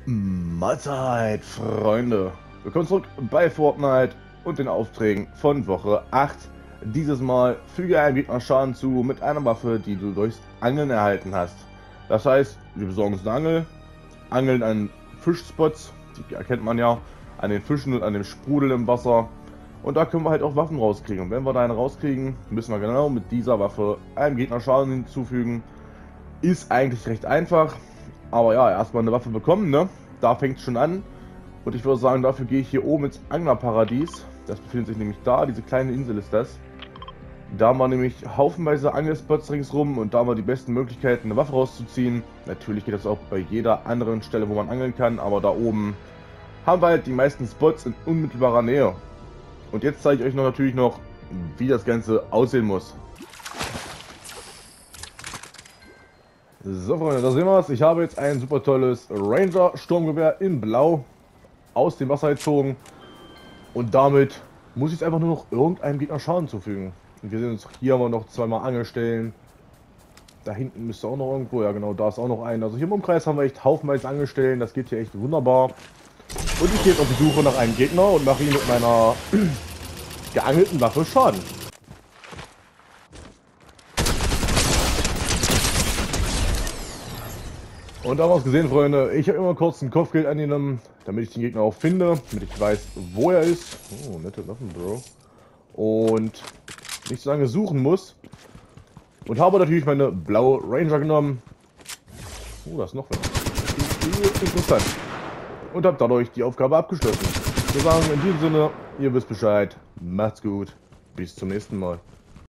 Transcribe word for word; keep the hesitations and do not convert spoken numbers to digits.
Mahlzeit, Freunde. Willkommen zurück bei Fortnite und den Aufträgen von Woche acht. Dieses Mal füge einem Gegner Schaden zu mit einer Waffe, die du durchs Angeln erhalten hast. Das heißt, wir besorgen uns eine Angel, angeln an Fischspots, die erkennt man ja, an den Fischen und an dem Sprudel im Wasser. Und da können wir halt auch Waffen rauskriegen. Und wenn wir da eine rauskriegen, müssen wir genau mit dieser Waffe einem Gegner Schaden hinzufügen. Ist eigentlich recht einfach. Aber ja, erstmal eine Waffe bekommen, ne? Da fängt es schon an. Und ich würde sagen, dafür gehe ich hier oben ins Anglerparadies. Das befindet sich nämlich da, diese kleine Insel ist das. Da haben wir nämlich haufenweise Angelspots ringsrum und da haben wir die besten Möglichkeiten, eine Waffe rauszuziehen. Natürlich geht das auch bei jeder anderen Stelle, wo man angeln kann, aber da oben haben wir halt die meisten Spots in unmittelbarer Nähe. Und jetzt zeige ich euch noch natürlich noch, wie das Ganze aussehen muss. So Freunde, da sehen wir es. Ich habe jetzt ein super tolles Ranger Sturmgewehr in Blau aus dem Wasser gezogen. Und damit muss ich jetzt einfach nur noch irgendeinem Gegner Schaden zufügen. Und wir sehen uns, hier haben wir noch zweimal Angelstellen. Da hinten müsste auch noch irgendwo, ja genau, da ist auch noch ein. Also hier im Umkreis haben wir echt haufenweise Angelstellen, das geht hier echt wunderbar. Und ich gehe jetzt auf die Suche nach einem Gegner und mache ihm mit meiner geangelten Waffe Schaden. Und da haben wir es gesehen, Freunde. Ich habe immer kurz ein Kopfgeld angenommen, damit ich den Gegner auch finde, damit ich weiß, wo er ist. Oh, nette Waffen, Bro. Und nicht so lange suchen muss. Und habe natürlich meine blaue Ranger genommen. Oh, da ist noch was. Interessant. Und habe dadurch die Aufgabe abgeschlossen. Wir sagen in diesem Sinne, ihr wisst Bescheid. Macht's gut. Bis zum nächsten Mal.